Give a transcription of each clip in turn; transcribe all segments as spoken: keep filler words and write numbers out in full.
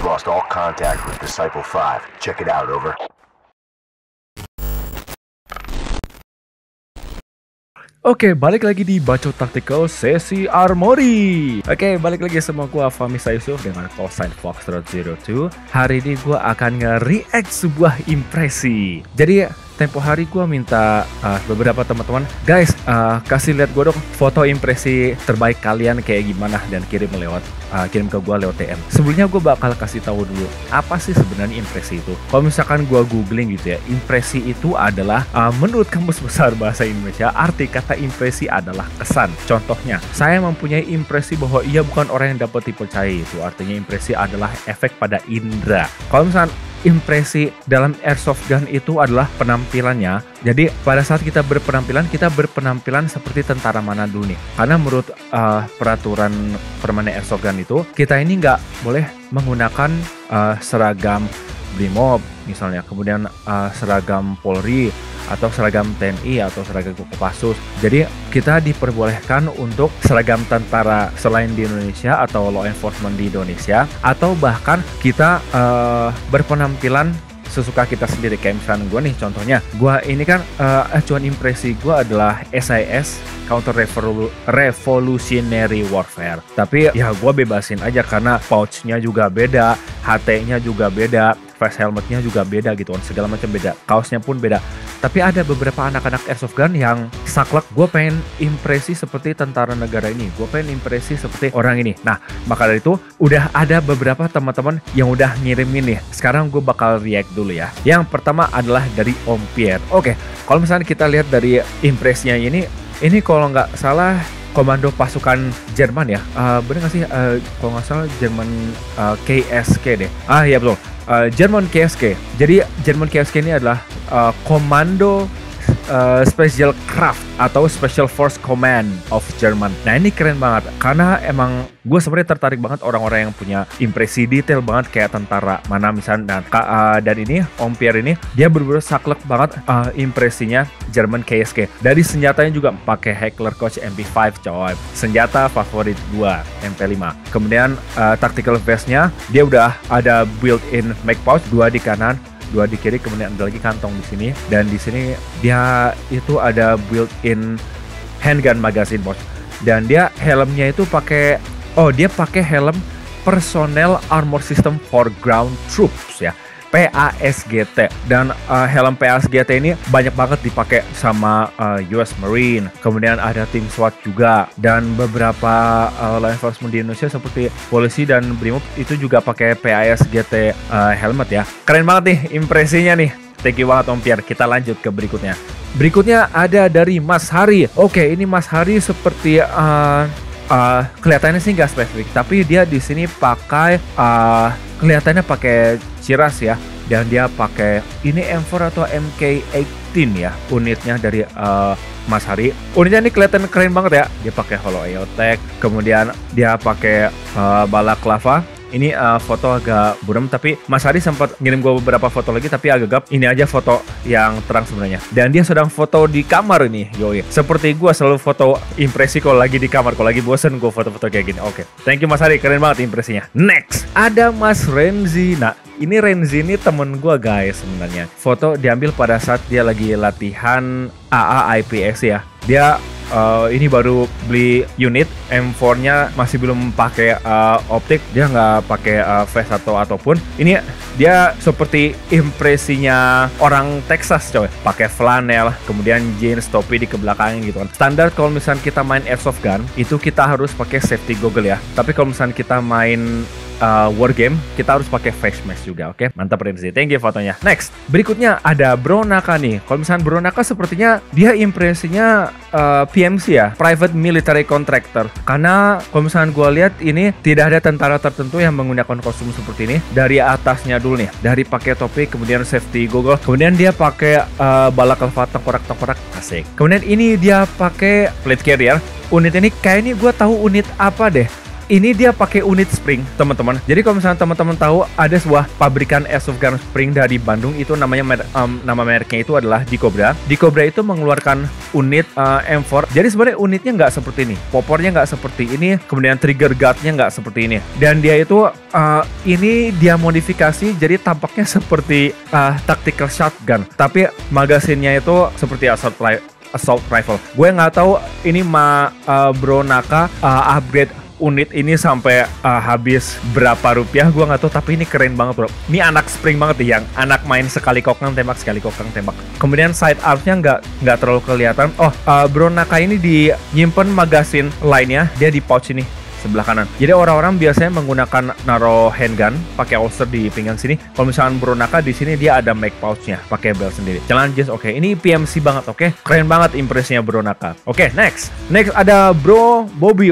lost all contact with Disciple five. Check it out, over. Oke, balik lagi di Bacot Tactical sesi Armory. Oke, balik lagi sama gua Fahmi Yusuf dengan call sign Foxtrot zero two. Hari ini gua akan nge-react sebuah impresi. Jadi tempo hari gua minta uh, beberapa teman-teman, guys, uh, kasih lihat gua dong foto impresi terbaik kalian kayak gimana dan kirim lewat uh, kirim ke gua lewat D M. Sebelumnya gua bakal kasih tahu dulu apa sih sebenarnya impresi itu. Kalau misalkan gua googling gitu ya, impresi itu adalah uh, menurut Kamus Besar Bahasa Indonesia, arti kata impresi adalah kesan. Contohnya, saya mempunyai impresi bahwa ia bukan orang yang dapat dipercayai. Itu artinya impresi adalah efek pada indera. Kalau misalkan impresi dalam airsoft gun itu adalah penampilannya. Jadi pada saat kita berpenampilan, kita berpenampilan seperti tentara mana dulu nih. Karena menurut uh, peraturan permanen airsoft gun itu, kita ini nggak boleh menggunakan uh, seragam Brimob misalnya, kemudian uh, seragam Polri, atau seragam T N I atau seragam Kopassus. Jadi kita diperbolehkan untuk seragam tentara selain di Indonesia atau law enforcement di Indonesia, atau bahkan kita uh, berpenampilan sesuka kita sendiri. Kayak misalnya gue nih, contohnya gue ini kan uh, acuan impresi gue adalah S I S, Counter Revolu Revolutionary Warfare. Tapi ya gue bebasin aja karena pouchnya juga beda, H T-nya juga beda, face helmetnya juga beda gitu kan, segala macam beda, kaosnya pun beda. Tapi ada beberapa anak-anak airsoft gun yang saklek, gue pengen impresi seperti tentara negara ini, gue pengen impresi seperti orang ini. Nah, maka dari itu udah ada beberapa teman-teman yang udah ngirimin nih. Sekarang gue bakal react dulu ya. Yang pertama adalah dari Om Pierre. Oke, kalau misalnya kita lihat dari impresinya ini, ini kalau nggak salah komando pasukan Jerman ya. Uh, bener nggak sih? Uh, kalau nggak salah Jerman uh, K S K deh. Ah iya betul. Uh, German K S K. Jadi German K S K ini adalah uh, komando uh, Special Craft atau Special Force Command of German. Nah ini keren banget karena emang gue sebenarnya tertarik banget orang-orang yang punya impresi detail banget kayak tentara mana misalnya. Nah, uh, dan ini Om Pierre ini dia bener-bener saklek banget uh, impresinya German K S K. Dari senjatanya juga pakai Heckler Koch M P five coy. Senjata favorit gua M P five. Kemudian uh, tactical vest-nya dia udah ada built-in mag pouch, dua di kanan, dua di kiri, kemudian ada lagi kantong di sini, dan di sini dia itu ada built-in handgun magazine pouch. Dan dia helmnya itu pakai oh dia pakai helm Personnel Armor System for Ground Troops ya, P A S G T. Dan uh, helm P A S G T ini banyak banget dipakai sama uh, U S Marine, kemudian ada tim SWAT juga, dan beberapa uh, law enforcement di Indonesia seperti polisi dan Brimob itu juga pakai P A S G T uh, helmet ya. Keren banget nih impresinya nih. Thank you banget Om Pierre. Kita lanjut ke berikutnya. Berikutnya ada dari Mas Hari. Oke, ini Mas Hari seperti uh, uh, kelihatannya sih nggak spesifik, tapi dia di sini pakai uh, kelihatannya pakai Ciras ya, dan dia pakai ini M four atau M K eighteen ya unitnya dari uh, Mas Hari. Unitnya ini kelihatan keren banget ya. Dia pakai Holo A O Tech, kemudian dia pakai uh, balaklava. Ini uh, foto agak buram, tapi Mas Hari sempat ngirim gue beberapa foto lagi, tapi agak gap. Ini aja foto yang terang sebenarnya. Dan dia sedang foto di kamar ini, yoi. Seperti gue selalu foto impresi kalau lagi di kamar, kalau lagi bosen gue foto-foto kayak gini. Oke, okay. Thank you Mas Hari, keren banget impresinya. Next, ada Mas Renzi. Nah, ini Renzi ini temen gue guys sebenarnya. Foto diambil pada saat dia lagi latihan A A I P S ya. Dia Uh, ini baru beli unit M four-nya, masih belum pakai uh, optik, dia nggak pakai uh, vest atau ataupun. Ini dia seperti impresinya orang Texas coy, pakai flanel, kemudian jeans, topi di kebelakangnya gitu kan. Standar kalau misalnya kita main airsoft gun itu kita harus pakai safety goggle ya. Tapi kalau misalnya kita main Uh, war game, kita harus pakai face mask juga. Oke, okay? Mantap Renzi, thank you fotonya. Next, berikutnya ada Bro Naka nih. Kalau misalnya Bro Naka sepertinya dia impresinya uh, P M C ya, Private Military Contractor. Karena kalau misalnya gue lihat ini tidak ada tentara tertentu yang menggunakan kostum seperti ini. Dari atasnya dulu nih, dari pakai topi, kemudian safety goggle, kemudian dia pakai uh, balaklava tengkorak-tengkorak, asik. Kemudian ini dia pakai plate carrier. Unit ini kayaknya gue tahu unit apa deh. ini dia pakai unit spring, teman-teman. Jadi kalau misalnya teman-teman tahu ada sebuah pabrikan airsoft gun spring dari Bandung, itu namanya mer- um, nama mereknya itu adalah Dicobra. Dicobra itu mengeluarkan unit uh, M four. Jadi sebenarnya unitnya nggak seperti ini, popornya nggak seperti ini, kemudian trigger guardnya nggak seperti ini. Dan dia itu uh, ini dia modifikasi jadi tampaknya seperti uh, tactical shotgun, tapi magasinnya itu seperti assault rifle. Assault rifle. Gue nggak tahu ini ma uh, Bro Naka uh, upgrade unit ini sampai uh, habis berapa rupiah, gue nggak tahu, tapi ini keren banget bro. Ini anak spring banget nih, yang anak main sekali kokang tembak, sekali kokang tembak. Kemudian side armsnya nggak nggak terlalu kelihatan. Oh, uh, Bro Naka ini di nyimpen magasin lainnya, dia di pouch ini sebelah kanan. Jadi orang-orang biasanya menggunakan naro handgun pakai holster di pinggang sini. Kalau misalkan Bro Naka di sini dia ada mag pouchnya, pakai bel sendiri. Jalan jeans, oke. Okay. Ini P M C banget, oke. Okay? Keren banget impresnya Bro Naka. Oke, okay, next. Next ada Bro Bobby.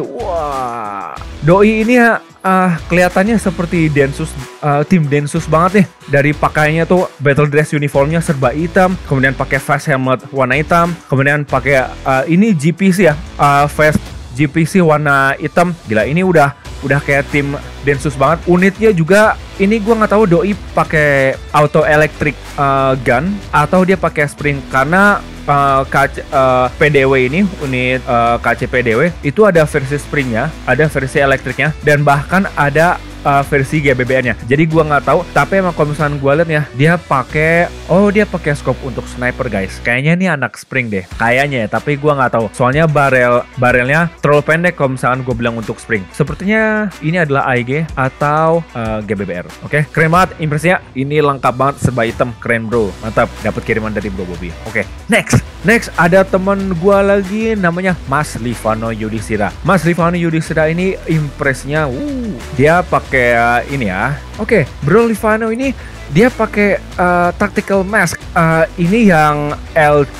Wah, doi ini ya. Uh, kelihatannya seperti Densus, uh, tim Densus banget nih. Dari pakaiannya tuh battle dress uniformnya serba hitam, kemudian pakai face helmet warna hitam, kemudian pakai uh, ini G P C ya, uh, face G P C warna hitam. Gila, ini udah udah kayak tim Densus banget. Unitnya juga ini gua nggak tahu doi pakai auto electric uh, gun atau dia pakai spring, karena uh, K C, uh, P D W ini unit uh, K C P D W itu ada versi springnya, ada versi elektriknya, dan bahkan ada Uh, versi G B B N-nya. Jadi gua nggak tahu, tapi emang kalau misalnya gua lihat ya, dia pakai oh dia pakai scope untuk sniper guys. Kayaknya ini anak spring deh, kayaknya ya, tapi gua nggak tahu. Soalnya barel barelnya terlalu pendek kalau misalnya gua bilang untuk spring. Sepertinya ini adalah A I G atau uh, G B B R. Oke, okay? Keren banget impresinya. Ini lengkap banget, serba hitam, keren bro. Mantap, dapat kiriman dari Bro Bobby. Oke, okay. next. Next ada temen gua lagi namanya Mas Livano Yudhistira. Mas Livano Yudhistira ini impresnya, uh, dia pakai kayak ini ya. Oke, okay, Bro Livano ini dia pakai uh, tactical mask. Uh, ini yang L T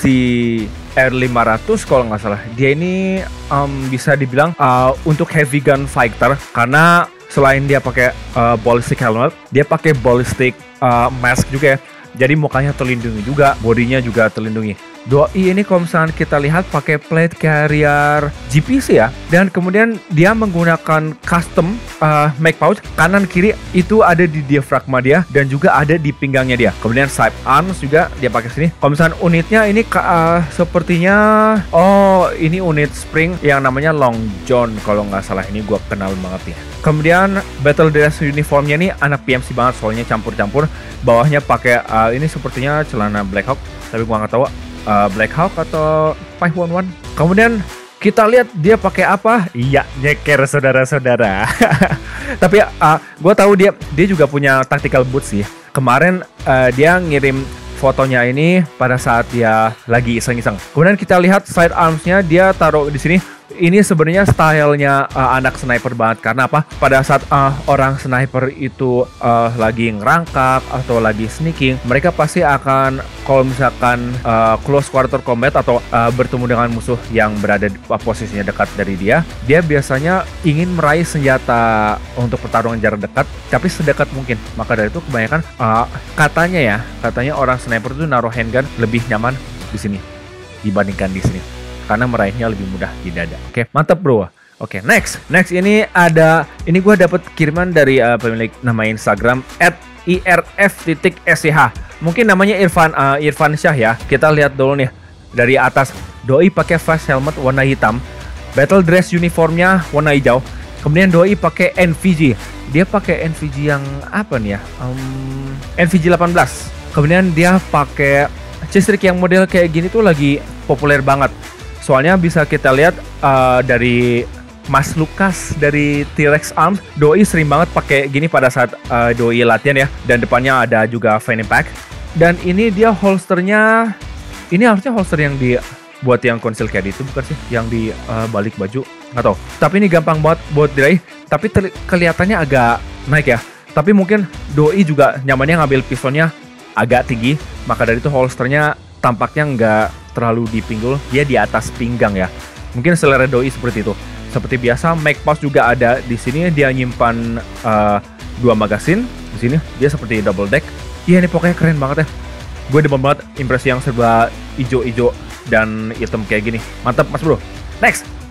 R lima ratus kalau nggak salah. Dia ini um, bisa dibilang uh, untuk heavy gun fighter, karena selain dia pakai uh, ballistic helmet, dia pakai ballistic uh, mask juga ya. Jadi mukanya terlindungi juga, bodinya juga terlindungi. Doi ini kalau misalnya kita lihat pakai plate carrier G P C ya, dan kemudian dia menggunakan custom uh, mag pouch kanan kiri itu ada di diafragma dia dan juga ada di pinggangnya dia. Kemudian side arms juga dia pakai sini. Kalau misalnya unitnya ini uh, sepertinya oh ini unit spring yang namanya Long John kalau nggak salah, ini gua kenal banget ya. Kemudian battle dress uniformnya nih anak P M C banget, soalnya campur-campur. Bawahnya pakai uh, ini sepertinya celana Black Hawk, tapi gua nggak tahu uh, Black Hawk atau five one one. Kemudian kita lihat dia pakai apa? Iya, nyeker saudara-saudara. Tapi uh, gue tahu dia dia juga punya tactical boots sih. Kemarin uh, dia ngirim fotonya ini pada saat dia lagi iseng-iseng. Kemudian kita lihat side armsnya dia taruh di sini. Ini sebenarnya stylenya uh, anak sniper banget, karena apa? Pada saat uh, orang sniper itu uh, lagi ngerangkak atau lagi sneaking, mereka pasti akan kalau misalkan uh, close quarter combat atau uh, bertemu dengan musuh yang berada di uh, posisinya dekat dari dia, dia biasanya ingin meraih senjata untuk pertarungan jarak dekat, tapi sedekat mungkin. Maka dari itu kebanyakan uh, katanya ya, katanya orang sniper itu naruh handgun lebih nyaman di sini dibandingkan di sini, karena meraihnya lebih mudah di dada. Oke, mantap bro. Oke, next. Next ini ada, ini gue dapet kiriman dari uh, pemilik nama Instagram at I R F titik S C H. Mungkin namanya Irfan uh, Irfan Syah ya. Kita lihat dulu nih dari atas. Doi pakai face helmet warna hitam, battle dress uniformnya warna hijau. Kemudian doi pakai N V G. Dia pakai N V G yang apa nih ya? Um, N V G delapan belas. Kemudian dia pakai C-Strick yang model kayak gini tuh lagi populer banget. Soalnya bisa kita lihat uh, dari Mas Lukas dari T-Rex Arms, doi sering banget pakai gini pada saat uh, doi latihan ya. Dan depannya ada juga fanny pack. Dan ini dia holsternya, ini harusnya holster yang dibuat yang conceal carry itu bukan sih? Yang di uh, balik baju, nggak tahu. Tapi ini gampang banget buat diraih. Tapi kelihatannya agak naik ya. Tapi mungkin doi juga nyamannya ngambil pistonnya agak tinggi. Maka dari itu holsternya tampaknya nggak terlalu di pinggul, dia di atas pinggang ya. Mungkin selera doi seperti itu. Seperti biasa, mag pouch juga ada di sini. Dia nyimpan uh, dua magasin di sini. Dia seperti double deck. Iya, ini pokoknya keren banget ya. Gue demen banget impresi yang serba ijo-ijo dan hitam kayak gini. Mantap mas bro. Next,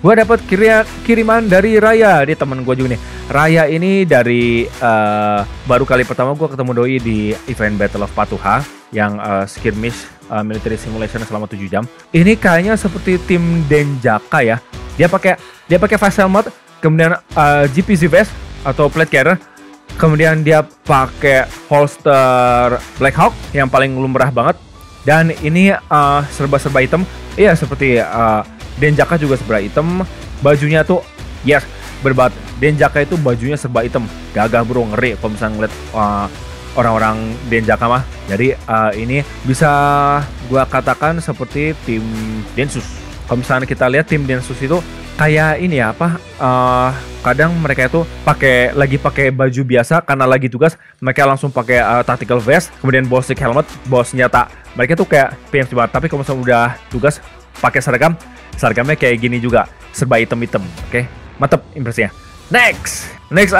Gue dapat kiri kiriman dari Raya, dia temen gue juga nih. Raya ini dari uh, baru kali pertama gue ketemu doi di event Battle of Patuha yang uh, skirmish uh, military simulation selama tujuh jam. Ini kayaknya seperti tim Denjaka ya. Dia pakai dia pakai face helmet, kemudian uh, G P Z vest atau plate carrier. Kemudian dia pakai holster Black Hawk yang paling lumrah banget. Dan ini uh, serba-serba hitam. Iya, seperti uh, Denjaka juga serba hitam. Bajunya tuh yes, berbat. Denjaka itu bajunya serba hitam. Gagah bro, ngeri kalau misalnya ngeliat uh, orang-orang Denjaka mah. Jadi uh, ini bisa gua katakan seperti tim Densus. Kalau misalnya kita lihat tim Densus itu kayak ini ya apa uh, kadang mereka itu pakai lagi pakai baju biasa karena lagi tugas, mereka langsung pakai uh, tactical vest, kemudian bawa stick helmet, bawa senjata. Mereka tuh kayak P M C banget. Tapi kalau misalnya udah tugas pakai seragam, seragamnya kayak gini juga, serba hitam-hitam. Oke, okay? Mantep impresinya. Next, next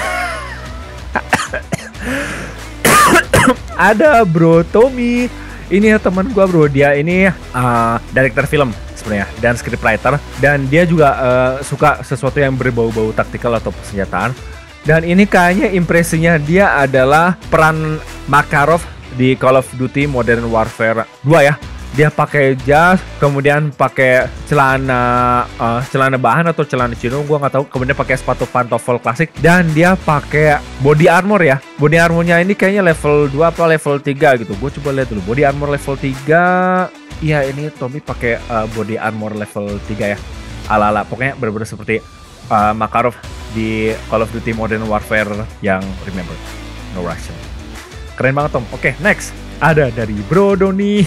ada Bro Tommy. Ini ya teman gua bro, dia ini uh, director film sebenarnya dan scriptwriter, dan dia juga uh, suka sesuatu yang berbau-bau taktikal atau persenjataan. Dan ini kayaknya impresinya dia adalah peran Makarov di Call of Duty Modern Warfare dua ya. Dia pakai jas, kemudian pakai celana uh, celana bahan atau celana chino, gua nggak tahu. Kemudian pakai sepatu pantofel klasik, dan dia pakai body armor ya. Body armornya ini kayaknya level dua apa level tiga gitu. Gue coba lihat dulu. Body armor level tiga. Iya, ini Tommy pakai uh, body armor level tiga ya. Ala-ala pokoknya benar-benar seperti uh, Makarov di Call of Duty Modern Warfare yang Remember No Russian. Keren banget Tom. Oke, okay, next ada dari Bro Doni.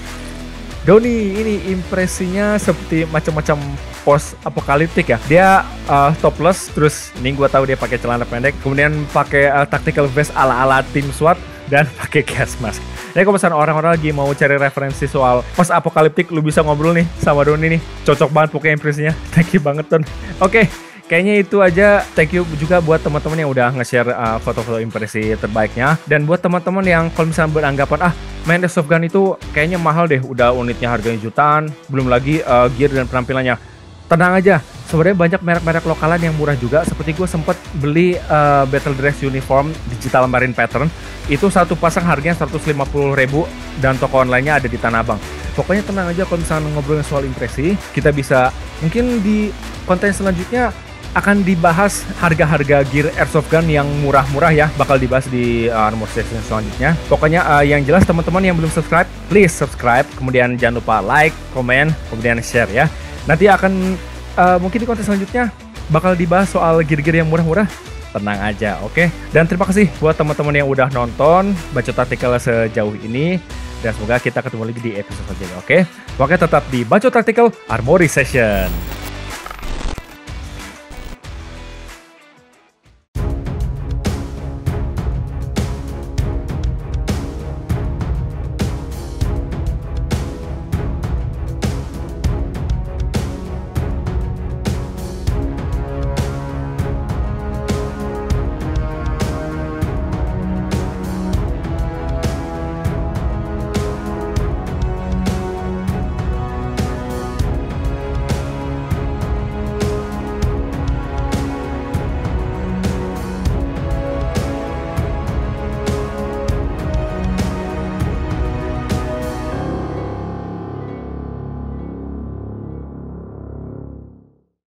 Doni ini impresinya seperti macam-macam post apokaliptik ya. Dia uh, topless, terus ini gue tahu dia pakai celana pendek, kemudian pakai uh, tactical vest ala-ala tim SWAT dan pakai gas mask. Jadi kalau misalnya orang-orang lagi mau cari referensi soal post apokaliptik, lu bisa ngobrol nih sama Doni nih. Cocok banget pokoknya impresinya. Thank you banget Don. Oke. Okay. Kayaknya itu aja. Thank you juga buat teman-teman yang udah nge-share uh, foto-foto impresi terbaiknya. Dan buat teman-teman yang kalau misalnya beranggapan ah main Airsoft Gun itu kayaknya mahal deh, udah unitnya harganya jutaan, belum lagi uh, gear dan penampilannya. Tenang aja, sebenarnya banyak merek-merek lokalan yang murah juga. Seperti gue sempet beli uh, Battle Dress Uniform Digital Marine Pattern. Itu satu pasang harganya seratus lima puluh ribu dan toko online-nya ada di Tanah Abang. Pokoknya tenang aja kalau misalnya ngobrolin soal impresi, kita bisa mungkin di konten selanjutnya akan dibahas harga-harga gear Airsoft Gun yang murah-murah ya. Bakal dibahas di uh, Armor Session selanjutnya. Pokoknya uh, yang jelas teman-teman yang belum subscribe, please subscribe. Kemudian jangan lupa like, komen, kemudian share ya. Nanti akan uh, mungkin di konten selanjutnya bakal dibahas soal gear-gear yang murah-murah. Tenang aja, oke? Okay? Dan terima kasih buat teman-teman yang udah nonton Bacot Tactical sejauh ini. Dan semoga kita ketemu lagi di episode selanjutnya, oke? Okay? Pokoknya tetap di Bacot Tactical Armory Session.